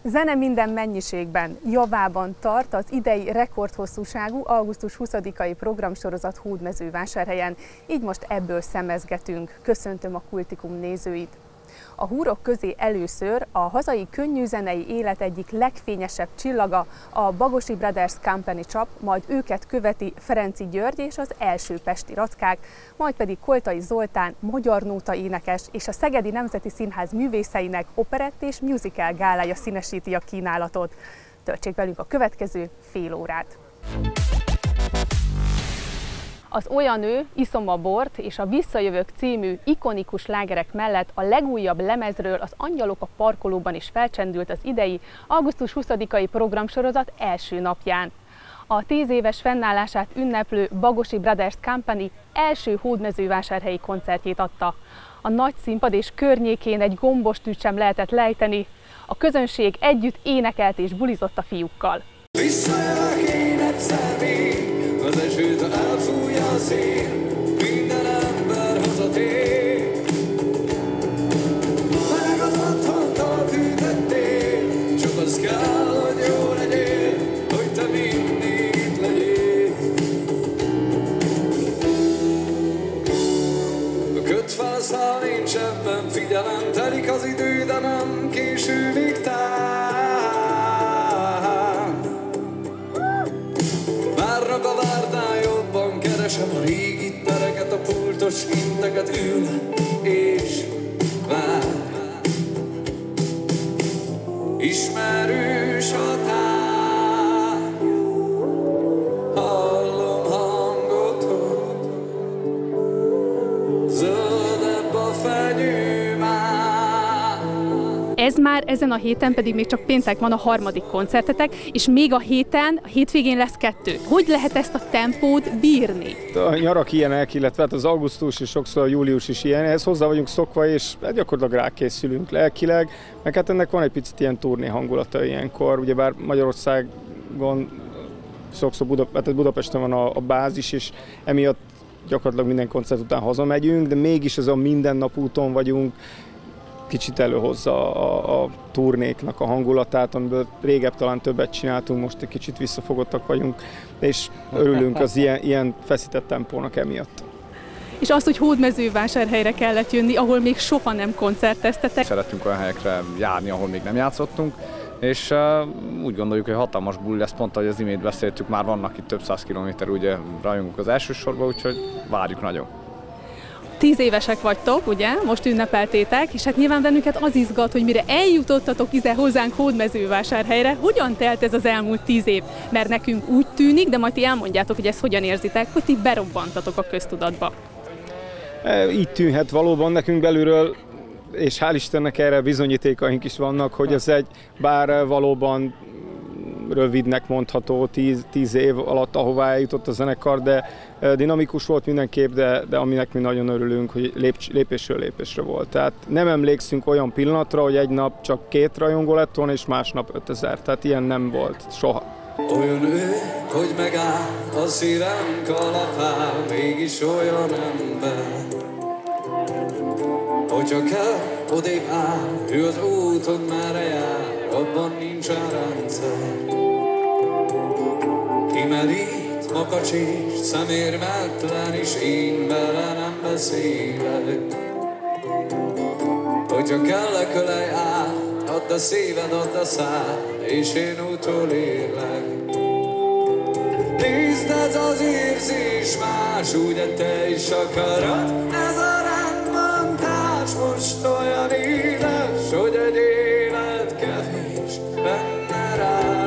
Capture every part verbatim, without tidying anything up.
Zene minden mennyiségben, javában tart az idei rekordhosszúságú augusztus huszadikai programsorozat Hódmezővásárhelyen, így most ebből szemezgetünk. Köszöntöm a Kultikum nézőit! A húrok közé először a hazai könnyűzenei élet egyik legfényesebb csillaga, a Bagosi Brothers Company csap, majd őket követi Ferenczy György és az első pesti rackák, majd pedig Koltai Zoltán, magyar nóta énekes és a Szegedi Nemzeti Színház művészeinek operett és musical gálája színesíti a kínálatot. Töltsék velünk a következő fél órát! Az Olyan nő, Iszom a bort és a Visszajövök című ikonikus slágerek mellett a legújabb lemezről, az Angyalok a parkolóban is felcsendült az idei augusztus huszadikai programsorozat első napján. A tíz éves fennállását ünneplő Bagosi Brothers Company első hódmezővásárhelyi koncertjét adta. A nagy színpad és környékén egy gombos tűt sem lehetett lejteni. A közönség együtt énekelt és bulizott a fiúkkal. Visszajövök én egyszer még, az esőt elfújja a szél, minden ember hazatér. Meleg az otthontal fűtettél, csak az kell, hogy jó legyél, hogy te mindig itt legyél. Kötve a szál, nincs ebben figyelem, telik az idő, de nem késődik Várnak a várnál jobban, keresem a régi tereket, a pultos inteket, ül és vár. Ismerős a tár, hallom hangotod, zöldebb a fenyő már. Ez már ezen a héten pedig még csak péntek van a harmadik koncertetek, és még a héten, a hétvégén lesz kettő. Hogy lehet ezt a tempót bírni? A nyarak ilyenek, illetve az augusztus és sokszor a július is ilyen, ehhez hozzá vagyunk szokva, és gyakorlatilag rákészülünk lelkileg, meg hát ennek van egy picit ilyen turné hangulata ilyenkor, ugyebár Magyarországon sokszor Buda, Budapesten van a, a bázis, és emiatt gyakorlatilag minden koncert után hazamegyünk, de mégis ez a mindennap úton vagyunk, kicsit előhozza a, a turnéknak a hangulatát, amiből régebb talán többet csináltunk, most egy kicsit visszafogottak vagyunk, és örülünk az ilyen, ilyen feszített tempónak emiatt. És azt, hogy Hódmezővásárhelyre kellett jönni, ahol még soha nem koncerteztetek. Szeretünk olyan helyekre járni, ahol még nem játszottunk, és uh, úgy gondoljuk, hogy hatalmas buli lesz, pont ahogy az imént beszéltük, már vannak itt több száz kilométer, ugye rajongunk az első sorba, úgyhogy várjuk nagyon. Tíz évesek vagytok, ugye? Most ünnepeltétek, és hát nyilván bennünket az izgat, hogy mire eljutottatok ide hozzánk Hódmezővásárhelyre, hogyan telt ez az elmúlt tíz év? Mert nekünk úgy tűnik, de majd ti elmondjátok, hogy ezt hogyan érzitek, hogy ti berobbantatok a köztudatba. E, így tűnhet valóban nekünk belülről, és hál' Istennek erre bizonyítékaink is vannak, hogy ez egy, bár valóban rövidnek mondható tíz, tíz év alatt, ahová eljutott a zenekar, de dinamikus volt mindenképp, de, de aminek mi nagyon örülünk, hogy lép, lépésről lépésre volt. Tehát nem emlékszünk olyan pillanatra, hogy egy nap csak két rajongó lett volna, és másnap ötezer. Tehát ilyen nem volt soha. Olyan ő, hogy megáll a szívem kalapál, mégis olyan ember. Hogyha kell, odébb áll, ő az úton merre jár, abban nincsen rendszer. Kimerít, makacsés, szemérmetlen, és én vele nem beszélek. Hogyha kell, lekölej át, add a szíved, add a szád, és én utolérlek. Nézd, ez az érzés más, ugye te is akarod, ez a rendmondás most olyan éles, hogy egy élet kevés benne rád.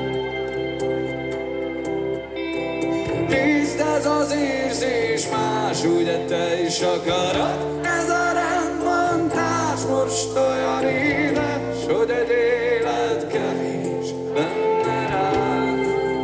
Nézd, ez az érzés más, ugye te is akarod, ez a rendmondás most olyan éles, hogy egy élet kevés benne rád.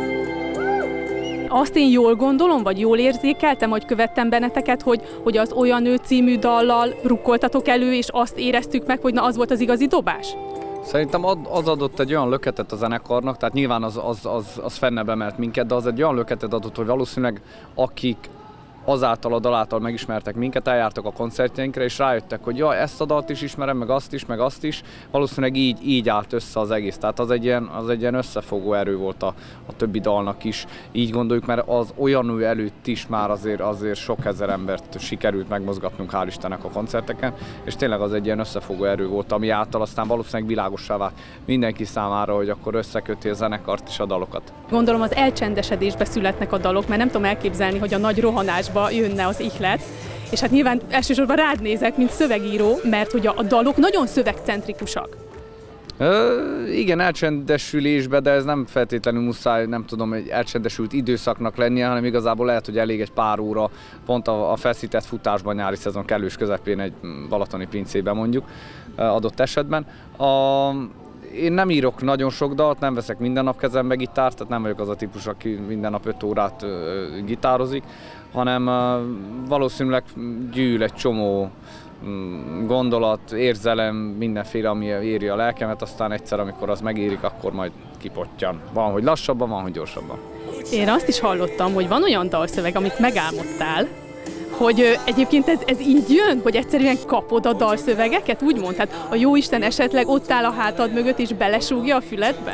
Azt én jól gondolom, vagy jól érzékeltem, hogy követtem benneteket, hogy, hogy az Olyan nő című dallal rukkoltatok elő, és azt éreztük meg, hogy na az volt az igazi dobás? Szerintem az adott egy olyan löketet a zenekarnak, tehát nyilván az, az, az, az fennebb emelt minket, de az egy olyan löketet adott, hogy valószínűleg akik azáltal a daláltal megismertek minket, eljártak a koncertjeinkre, és rájöttek, hogy ja, ezt a dalt is ismerem, meg azt is, meg azt is. Valószínűleg így, így állt össze az egész. Tehát az egy ilyen, az egy ilyen összefogó erő volt a, a többi dalnak is. Így gondoljuk, mert az olyan ő előtt is már azért, azért sok ezer embert sikerült megmozgatnunk, hál' Istennek, a koncerteken, és tényleg az egy ilyen összefogó erő volt, ami által aztán valószínűleg világossá vált mindenki számára, hogy akkor összeköti a zenekart és a dalokat. Gondolom az elcsendesedésbe születnek a dalok, mert nem tudom elképzelni, hogy a nagy rohanásba jönne az ihlet. És hát nyilván elsősorban rád nézek, mint szövegíró, mert hogy a dalok nagyon szövegcentrikusak. Ö, igen, elcsendesülésbe, de ez nem feltétlenül muszáj, nem tudom, egy elcsendesült időszaknak lennie, hanem igazából lehet, hogy elég egy pár óra, pont a, a feszített futásban nyári szezon kellős közepén egy balatoni pincében mondjuk adott esetben. A, Én nem írok nagyon sok dalt, nem veszek minden nap kezembe gitárt, tehát nem vagyok az a típus, aki minden nap öt órát gitározik, hanem valószínűleg gyűl egy csomó gondolat, érzelem, mindenféle, ami éri a lelkemet, aztán egyszer, amikor az megérik, akkor majd kipottyan. Van, hogy lassabban, van, hogy gyorsabban. Én azt is hallottam, hogy van olyan dalszöveg, amit megálmodtál, hogy egyébként ez, ez így jön, hogy egyszerűen kapod a dalszövegeket, úgymond? Hát a jóisten esetleg ott áll a hátad mögött és belesúgja a füledbe?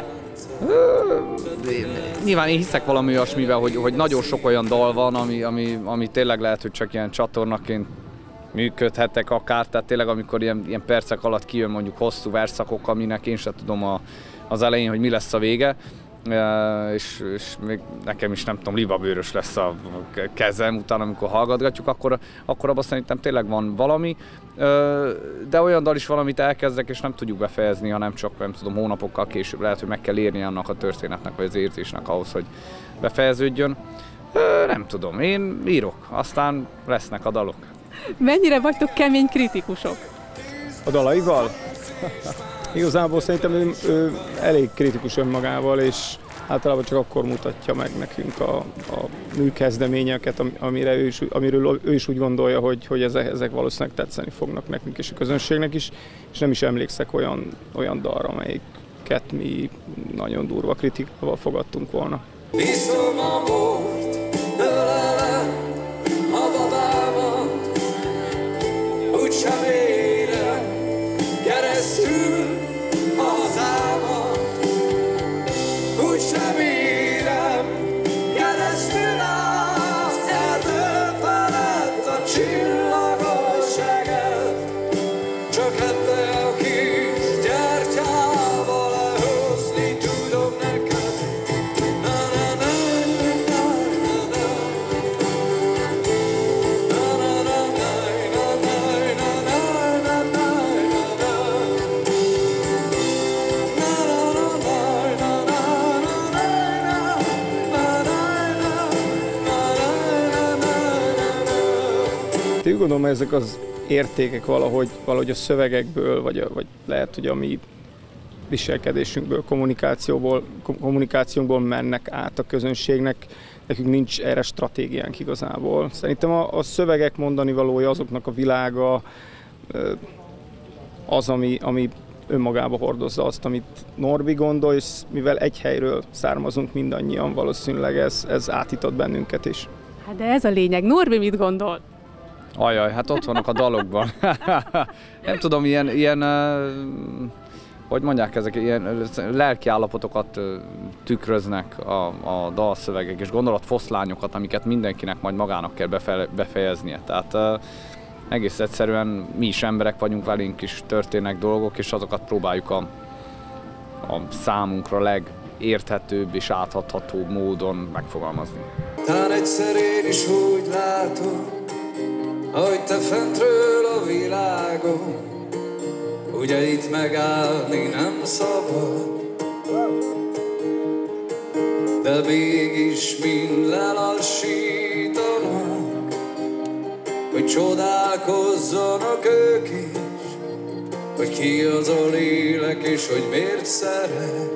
Nyilván én hiszek valami olyasmivel, hogy, hogy nagyon sok olyan dal van, ami, ami, ami tényleg lehet, hogy csak ilyen csatornaként működhetek akár, tehát tényleg amikor ilyen, ilyen percek alatt kijön mondjuk hosszú verszakok, aminek én sem tudom a, az elején, hogy mi lesz a vége, és, és még nekem is nem tudom, libabőrös lesz a kezem utána, amikor hallgatgatjuk, akkor, akkor abban szerintem tényleg van valami, de olyan dal is valamit elkezdek, és nem tudjuk befejezni, hanem csak nem tudom, hónapokkal később lehet, hogy meg kell érni annak a történetnek, vagy az érzésnek ahhoz, hogy befejeződjön. Nem tudom, én írok, aztán lesznek a dalok. Mennyire vagytok kemény kritikusok? A dalaival? Igazából szerintem ő, ő elég kritikus önmagával, és általában csak akkor mutatja meg nekünk a, a műkezdeményeket, amire ő is, amiről ő is úgy gondolja, hogy, hogy ezek, ezek valószínűleg tetszeni fognak nekünk és a közönségnek is, és nem is emlékszek olyan, olyan dalra, amelyiket mi nagyon durva kritikával fogadtunk volna. Iszom a bort, ölelem a babában, úgysem érem keresztül a hazámat, úgysem érem keresztül az erdő felett a csillagos eget, csak ebbe a kis gyertyával lehozni tudom neked. Én úgy gondolom, hogy ezek az értékek valahogy, valahogy a szövegekből, vagy, a, vagy lehet, hogy a mi viselkedésünkből, kommunikációból, kommunikációnkból mennek át a közönségnek. Nekünk nincs erre stratégiánk igazából. Szerintem a, a szövegek mondani valója, azoknak a világa az, ami, ami önmagába hordozza azt, amit Norbi gondol, és mivel egy helyről származunk mindannyian, valószínűleg ez, ez átított bennünket is. Hát de ez a lényeg. Norbi mit gondol? Ajaj, hát ott vannak a dalokban. Nem tudom, ilyen, ilyen hogy mondják ezek, ilyen lelki állapotokat tükröznek a, a dalszövegek, és gondolatfoszlányokat, amiket mindenkinek majd magának kell befe, befejeznie. Tehát egész egyszerűen mi is emberek vagyunk, velünk is történnek dolgok, és azokat próbáljuk a, a számunkra legérthetőbb és áthathatóbb módon megfogalmazni. Tán egyszer én is úgy látom, ahogy te fentről a világon, ugye itt megállni nem szabad, de mégis mind lelassítanak, hogy csodálkozzanak ők is, hogy ki az a lélek és hogy miért szeret,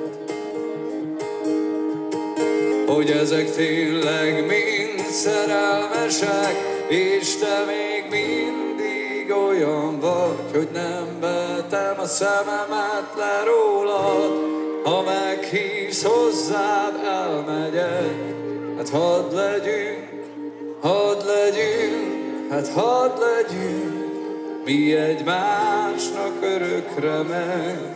hogy ezek tényleg mind szerelmesek, és te még mindig olyan vagy, hogy nem vetem a szememet le rólad. Ha meghívsz hozzád, elmegyek, hát hadd legyünk, hadd legyünk. hát hadd legyünk mi egymásnak örökre meg.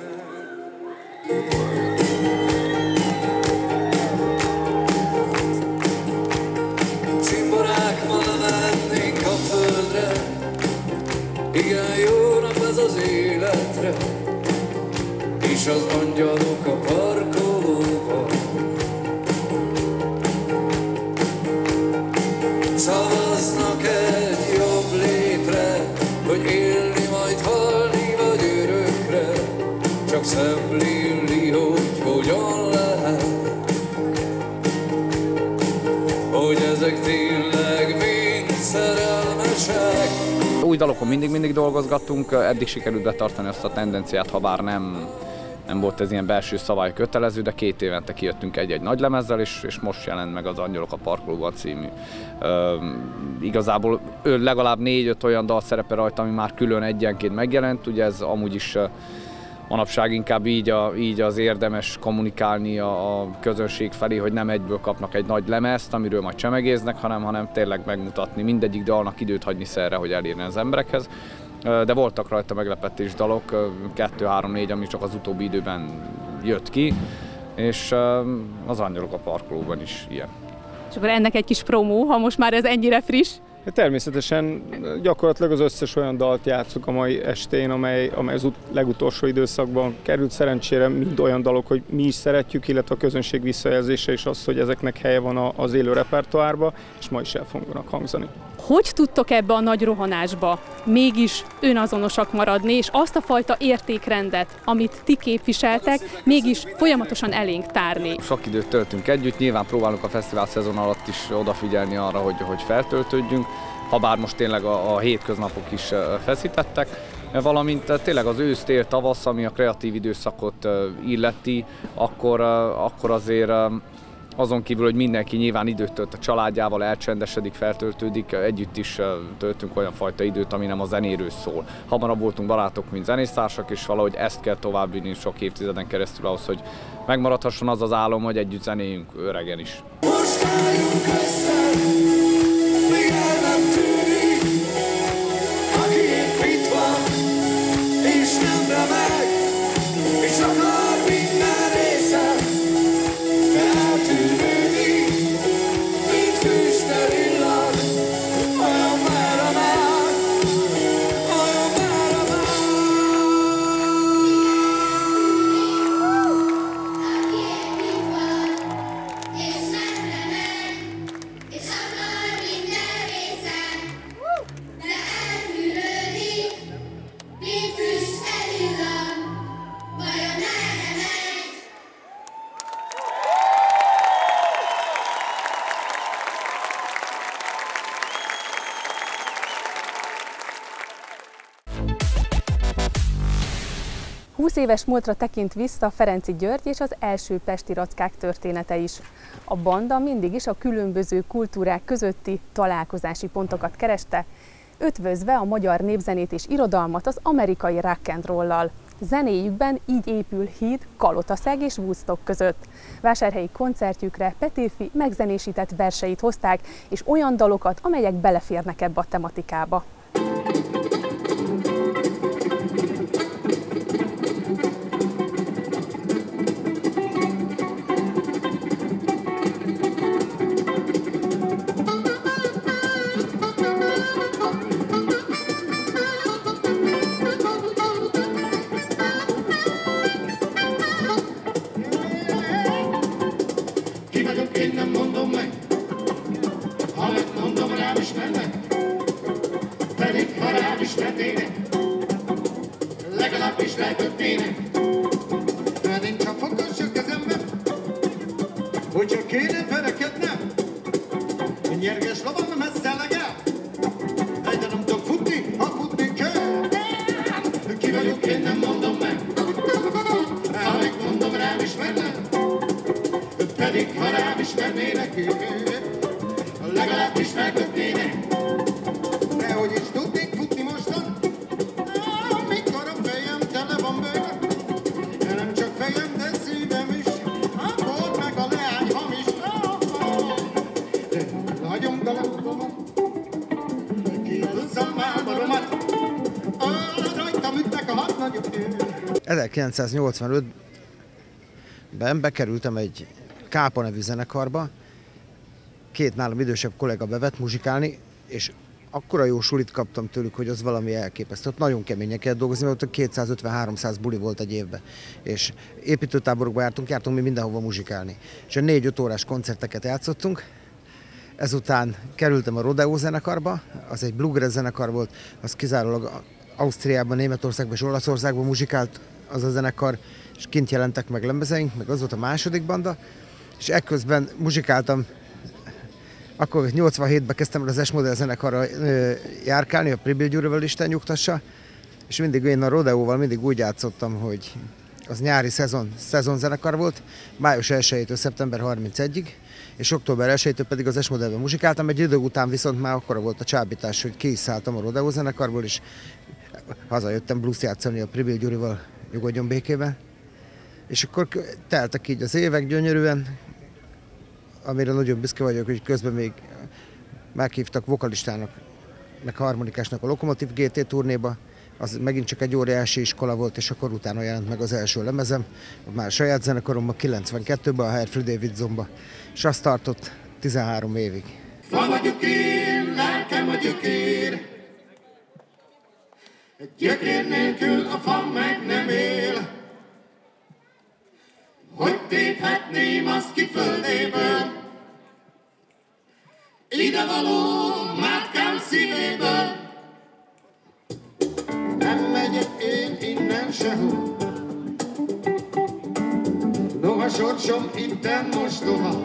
Cimborák ma lemennénk a földre, igen jó nap ez az életre, és az angyalok a parkolóban szavaznak egy jobb létre, hogy élni, majd halni, vagy örökre. Csak szemléli, hogy hogyan lehet, hogy ezek tényleg mind szerelmesek. Új dalokon mindig-mindig dolgozgattunk, eddig sikerült betartani azt a tendenciát, ha bár nem, nem volt ez ilyen belső szabály kötelező, de két évente kijöttünk egy-egy nagy lemezzel, és, és most jelent meg az Angyalok a parkolóban című. Ö, igazából legalább négy-öt olyan dal szerepel rajta, ami már külön egyenként megjelent, ugye ez amúgy is manapság inkább így, a, így az érdemes kommunikálni a, a közönség felé, hogy nem egyből kapnak egy nagy lemezt, amiről majd csemegéznek, hanem, hanem tényleg megmutatni, mindegyik dalnak időt hagyni szerre, hogy elérjen az emberekhez. De voltak rajta meglepetés dalok, kettő, három, négy, ami csak az utóbbi időben jött ki, és az Angyalok a parkolóban is ilyen. És akkor ennek egy kis promó, ha most már ez ennyire friss. Természetesen gyakorlatilag az összes olyan dalt játszuk a mai estén, amely, amely az ut- legutolsó időszakban került. Szerencsére mind olyan dalok, hogy mi is szeretjük, illetve a közönség visszajelzése is az, hogy ezeknek helye van az élő repertoárba, és ma is el fognak hangzani. Hogy tudtok ebbe a nagy rohanásba mégis önazonosak maradni, és azt a fajta értékrendet, amit ti képviseltek, mégis folyamatosan elénk tárni? Sok időt töltünk együtt, nyilván próbálunk a fesztivál szezon alatt is odafigyelni arra, hogy, hogy feltöltődjünk, ha bár most tényleg a, a hétköznapok is feszítettek, valamint tényleg az ősz, tél, tavasz, ami a kreatív időszakot illeti, akkor, akkor azért azon kívül, hogy mindenki nyilván időt tölt a családjával, elcsendesedik, feltöltődik, együtt is töltünk olyan fajta időt, ami nem a zenéről szól. Hamarabb voltunk barátok, mint zenésztársak, és valahogy ezt kell továbbvinni sok évtizeden keresztül ahhoz, hogy megmaradhasson az az álom, hogy együtt zenéljünk öregen is. Most álljunk össze, még el nem tűnik, aki épp itt van, és nem remeg, és akar minden része eltűnődik, mint füstöl illat, olyan merre már, olyan merre már. Aki épp itt van, és nem remeg, és akar minden része, de eltűnődik, mint füstöl illat, vajon merre megy? húsz éves múltra tekint vissza Ferenczy György és az első pesti rackák története is. A banda mindig is a különböző kultúrák közötti találkozási pontokat kereste, ötvözve a magyar népzenét és irodalmat az amerikai rock and roll-lal. Zenéjükben így épül híd Kalotaszeg és Woodstock között. Vásárhelyi koncertjükre Petőfi megzenésített verseit hozták, és olyan dalokat, amelyek beleférnek ebbe a tematikába. Ki vagyok, én nem mondom meg, ha megmondom, rám ismernek, pedig ha rám ismernének, legalább is lekötnének. De nincs a fogos a kezemben, hogyha kéne verekednem, nyerges lovam messze legel, egyre nem tudok futni, ha futni kell. Ki vagyok, én nem mondom meg, ha megmondom, rám ismernek, pedig ha rám ismernének, legalább is felkötnének. Nehogy is tudnék futni mostan, amikor a fejem tele van bőle. De nem csak fejem, de szívem is, a bor meg a leány hamis. De nagyon galambom, ki húzzam mámoromat, rajtam ütnek a hadnagyok. ezerkilencszáznyolcvanötben bekerültem egy Kápa nevű zenekarba, két nálam idősebb kollega bevett muzsikálni, és akkora jó sulit kaptam tőlük, hogy az valami elképesztő. Ott nagyon keményen kellett dolgozni, mert ott kétszázötven-háromszáz buli volt egy évben. És építőtáborokba jártunk, jártunk mi mindenhova muzsikálni. És a négy-öt órás koncerteket játszottunk. Ezután kerültem a Rodeo zenekarba, az egy bluegrass zenekar volt, az kizárólag Ausztriában, Németországban és Olaszországban muzsikált az a zenekar, és kint jelentek meg lemezeink, meg az volt a második banda, és ekközben muzsikáltam. Akkor nyolcvanhétben kezdtem el az S-Modell zenekarra járkálni, a Pribil Gyurival Isten nyugtassa, és mindig én a Rodeóval mindig úgy játszottam, hogy az nyári szezon, szezon zenekar volt, május elsejétől szeptember harmincegyedikéig, és október elsejétől pedig az S-Modellben muzsikáltam. Egy idő után viszont már akkora volt a csábítás, hogy ki is szálltam a Rodeo zenekarból, és hazajöttem blues játszani a Pribil Gyurival Nyugodjon békében. És akkor teltek így az évek gyönyörűen, amire nagyon büszke vagyok, hogy közben még meghívtak vokalistának, meg harmonikásnak a Lokomotív gé té turnéba. Az megint csak egy óriási iskola volt, és akkor utána jelent meg az első lemezem, már saját zenekaromban, kilencvenkettőben a Herfrey Davidsonba, és azt tartott tizenhárom évig. Fa vagyok én, lelkem a gyökér, egy gyökér nélkül a fa meg nem él. Hogy téphetném azt ki földéből, idevaló mátkám szívéből. Nem megyek én innen sehol, noha sorsom itten mostoha.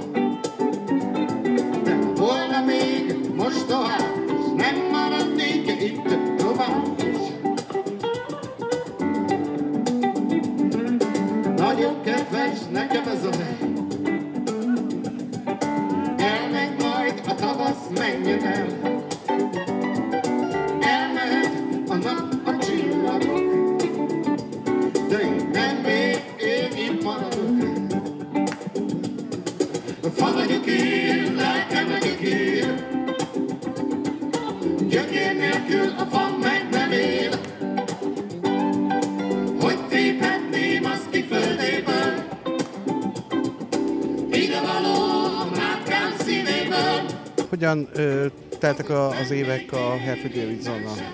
De volna még mostoha, és nem maradnék itt tovább is. Nagyon kedves nekem ez a hely, elmegy majd a tavasz, menjen el. Elmehet a nap, a csillagok, de én nem még, én itt maradok. Fa vagyok én, lelkem vagyok én, gyökér nélkül a fa meg nem él. Hogy téphetném azt ki földéből, idevaló mátkám szívéből. Hogyan ö, teltek a, az évek a Herfrey Davidsonnal?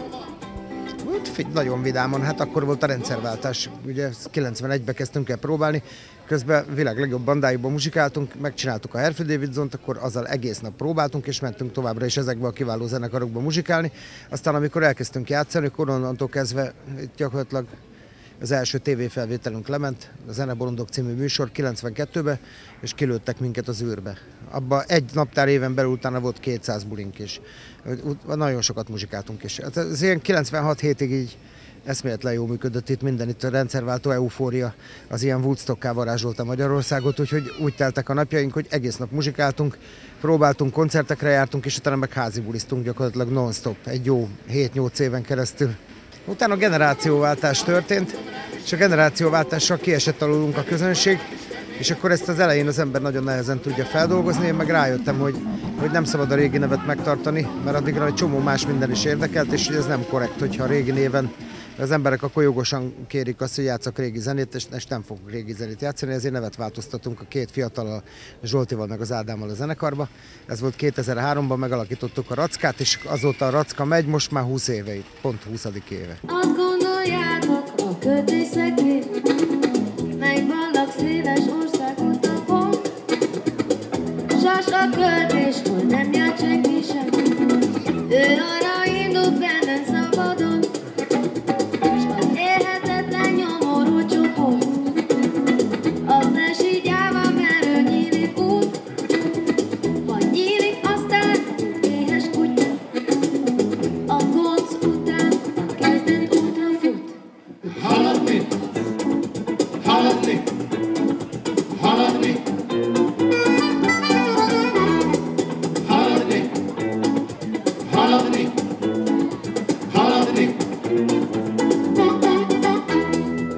Nagyon vidáman, hát akkor volt a rendszerváltás, ugye kilencvenegyben kezdtünk el próbálni, közben világ legjobb bandáiban muzsikáltunk, megcsináltuk a Herfrey Davidsont, akkor azzal egész nap próbáltunk, és mentünk továbbra is ezekbe a kiváló zenekarokba muzsikálni. Aztán amikor elkezdtünk játszani, akkor onnantól kezdve gyakorlatilag az első tévéfelvételünk lement, a Zenebolondok című műsor kilencvenkettőben, és kilőttek minket az űrbe. Abba egy naptár éven belül utána volt kétszáz bulink is. Nagyon sokat muzsikáltunk is. Hát ez ilyen kilencvenhat hétig így eszméletlen jól működött itt minden, itt a rendszerváltó eufória, az ilyen Woodstocká varázsolta Magyarországot, úgyhogy úgy teltek a napjaink, hogy egész nap muzsikáltunk, próbáltunk, koncertekre jártunk, és utána meg házi buliztunk gyakorlatilag non-stop, egy jó hét-nyolc éven keresztül. Utána generációváltás történt, és a generációváltással kiesett alulunk a közönség, és akkor ezt az elején az ember nagyon nehezen tudja feldolgozni, én meg rájöttem, hogy, hogy nem szabad a régi nevet megtartani, mert addigra egy csomó más minden is érdekelt, és hogy ez nem korrekt, hogyha a régi néven az emberek akkor jogosan kérik azt, hogy játszak régi zenét, és, és nem fogok régi zenét játszani, ezért nevet változtatunk a két fiatal, Zsoltival meg az Ádámmal a zenekarba. Ez volt kétezer-háromban, megalakítottuk a Rackát, és azóta a Racka megy, most már húsz éve, pont huszadik éve. Azt gondoljátok a költészekért, melyik vannak széles országutakon, sas a költés, hogy nem jár senki sem, ő arra indult benne szabadon, s az élhetetlen nyomorú csoport, az ne sígyálva, mert ő nyílik út, ha nyílik, aztán éhes kutya, a gonc után a kezdett útra fut. Haladni, haladni, haladni, haladni, haladni.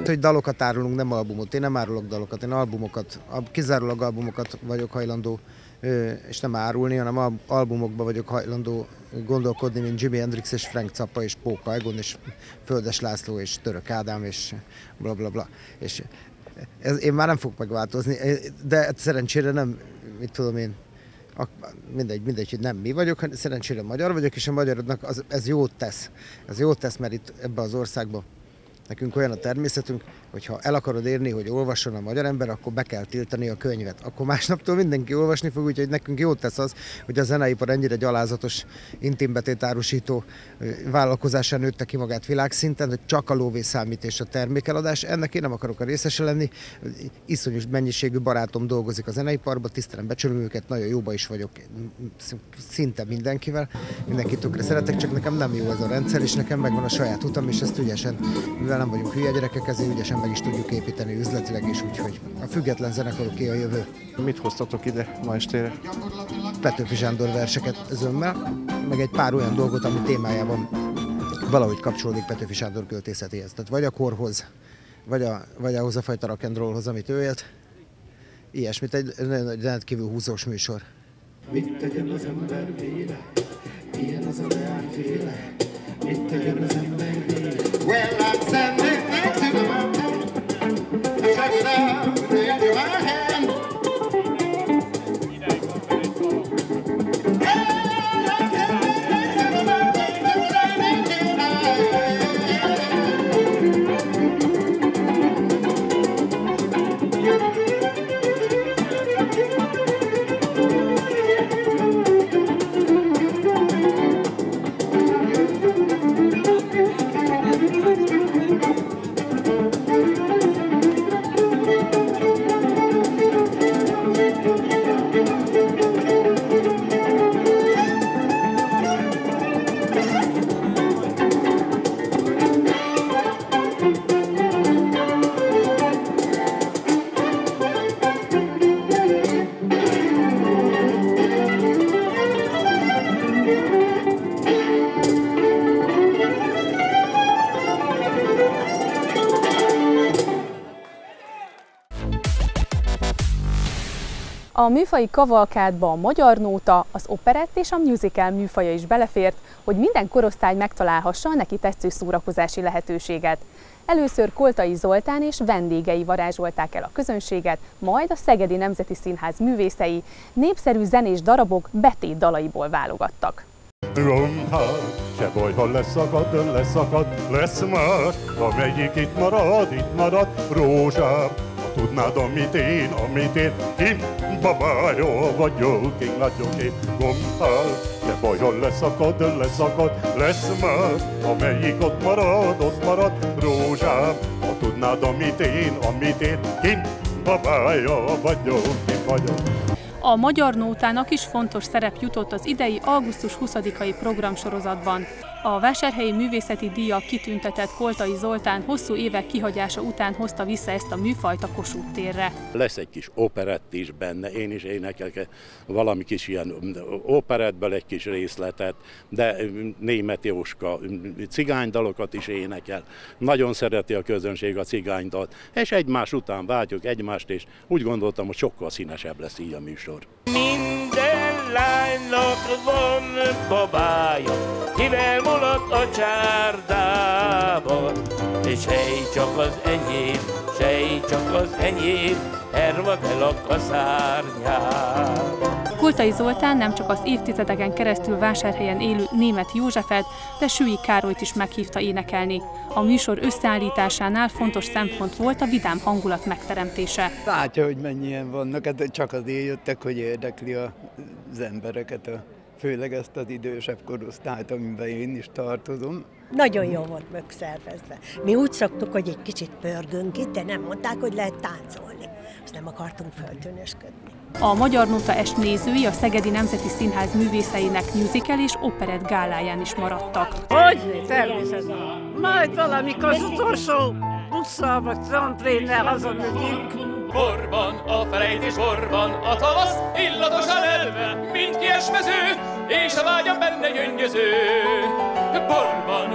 hogy dalokat árulunk, nem albumot. Én nem árulok dalokat, én albumokat, kizárólag albumokat vagyok hajlandó, és nem árulni, hanem albumokban vagyok hajlandó gondolkodni, mint Jimi Hendrix és Frank Zappa és Póka Egon és Földes László és Török Ádám és bla bla bla. És ez, én már nem fogok megváltozni, de szerencsére nem, mit tudom én, mindegy, mindegy, hogy nem mi vagyok, hanem szerencsére magyar vagyok, és a magyarodnak az, ez jót tesz. Ez jót tesz, mert itt ebben az országban nekünk olyan a természetünk, hogy ha el akarod érni, hogy olvasson a magyar ember, akkor be kell tiltani a könyvet. Akkor másnaptól mindenki olvasni fog, úgyhogy nekünk jót tesz az, hogy a zeneipar ennyire gyalázatos, intimbetétárusító vállalkozásán nőtte ki magát világszinten, hogy csak a lóvé számít és a termékeladás. Ennek én nem akarok a részese lenni. Iszonyú mennyiségű barátom dolgozik a zeneiparban, tisztelem, becsülöm őket, nagyon jóba is vagyok szinte mindenkivel. Mindenkit tökre szeretek, csak nekem nem jó ez a rendszer, és nekem megvan a saját utam, és ezt ügyesen, mivel nem vagyunk hülye gyerekek, ezért ügyesen meg is tudjuk építeni üzletileg is, úgyhogy a független zenekaroké a jövő. Mit hoztatok ide ma estére? Petőfi Sándor verseket zömmel, meg egy pár olyan dolgot, ami témájában valahogy kapcsolódik Petőfi Sándor költészetéhez. Tehát vagy a korhoz, vagy, a, vagy ahhoz a fajta rock and rollhoz, amit ő élt. Ilyesmit, egy rendkívül húzós műsor. Mit tegyen az ember véle? Milyen az a leányféle? Mit tegyen az ember véle? Well, I'm standing next to the mountain. I check it out with the edge of my hand. A műfaji kavalkádba a magyar nóta, az operett és a musical műfaja is belefért, hogy minden korosztály megtalálhassa a neki tetsző szórakozási lehetőséget. Először Koltai Zoltán és vendégei varázsolták el a közönséget, majd a Szegedi Nemzeti Színház művészei népszerű zenés darabok betét dalaiból válogattak. Rombhál, se baj, ha leszakad, leszakad, lesz más, amelyik itt marad, itt marad, rózsám. Ha tudnád, amit én, amit én, én babája vagyok, én nagyon én. Rombhál, se baj, ha leszakad, leszakad, lesz más, amelyik ott marad, ott marad, rózsám. Ha tudnád, amit én, amit én, én babája vagyok, én vagyok. A magyar nótának is fontos szerep jutott az idei augusztus huszadikai programsorozatban. A Vásárhelyi Művészeti Díjjal kitüntetett Koltai Zoltán hosszú évek kihagyása után hozta vissza ezt a műfajt a Kossuth térre. Lesz egy kis operett is benne, én is énekelek valami kis ilyen operettből egy kis részletet, de Németh Jóska cigánydalokat is énekel. Nagyon szereti a közönség a cigánydalt, és egymás után váltjuk egymást, és úgy gondoltam, hogy sokkal színesebb lesz így a műsor. Minden lánynak van babája, kivel mulat a csárdába, és sej csak az enyém, sej csak az enyém, hervad el a kaszárnyába. Koltai Zoltán nem csak az évtizedeken keresztül Vásárhelyen élő Németh Józsefet, de Sülly Károlyt is meghívta énekelni. A műsor összeállításánál fontos szempont volt a vidám hangulat megteremtése. Látja, hogy mennyien vannak, hát csak azért jöttek, hogy érdekli az embereket, a, főleg ezt az idősebb korosztályt, amiben én is tartozom. Nagyon jó volt megszervezve. Mi úgy szoktuk, hogy egy kicsit pörgünk itt, de nem mondták, hogy lehet táncolni. Azt nem akartunk föltűnösködni. A Magyar Nóta Est nézői a Szegedi Nemzeti Színház művészeinek musical és operett gáláján is maradtak. Hogyne, természetesen. Majd valamikor az utolsó busszal vagy tramtrénnel hazamegyünk. Borban, a felejtés borban, a tavasz illatosan elve, mint kiesmező, és a vágyam benne gyöngyöző. Borban az igaz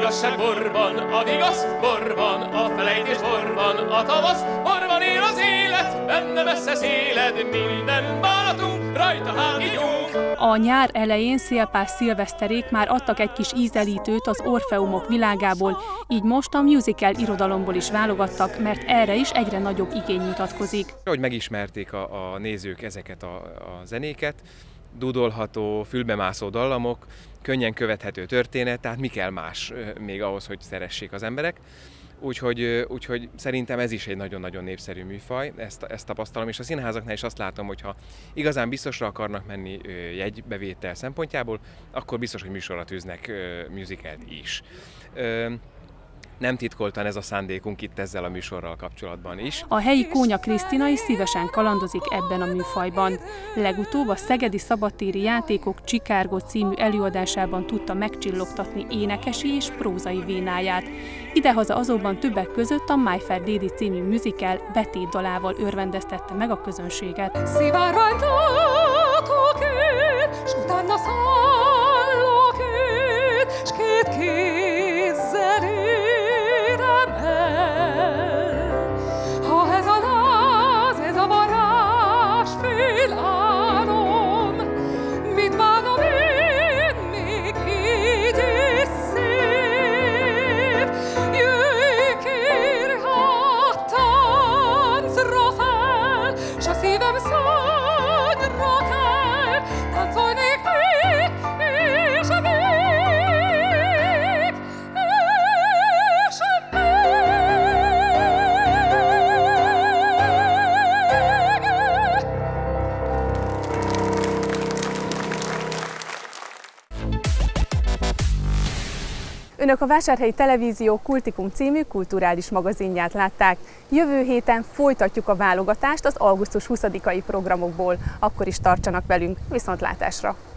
igazság borban, a vigasz borban, a felejtés borban, a tavasz borban él az élet, benne messze széled, minden bánatunk, rajta hágígyunk. A nyár elején Szélpás szilveszterék már adtak egy kis ízelítőt az Orfeumok világából, így most a musical irodalomból is válogattak, mert erre is egyre nagyobb igény mutatkozik. Hogy megismerték a, a nézők ezeket a, a zenéket, dúdolható, fülbemászó dallamok, könnyen követhető történet, tehát mi kell más még ahhoz, hogy szeressék az emberek. Úgyhogy, úgyhogy szerintem ez is egy nagyon-nagyon népszerű műfaj, ezt, ezt tapasztalom, és a színházaknál is azt látom, hogy ha igazán biztosra akarnak menni jegybevétel szempontjából, akkor biztos, hogy műsorra tűznek musicalt is. Nem titkoltan ez a szándékunk itt ezzel a műsorral kapcsolatban is. A helyi Kónya Krisztina is szívesen kalandozik ebben a műfajban. Legutóbb a Szegedi Szabadtéri Játékok Csikárgó című előadásában tudta megcsillogtatni énekesi és prózai vénáját. Idehaza azonban többek között a My Fair Lady című musical betét dalával örvendeztette meg a közönséget. Szivárványtatok én, s utána szállok én, s két kézzel érem el. Ha ez a láz, ez a varázsfél álom, mit bánom én még így és szép? Jöjj, kérj hát táncra fel, s a szívem szányra kell, táncolnék még, és még, és még. Önök a Vásárhelyi Televízió Kultikum című kulturális magazinját látták. Jövő héten folytatjuk a válogatást az augusztus huszadikai programokból. Akkor is tartsanak velünk, viszontlátásra!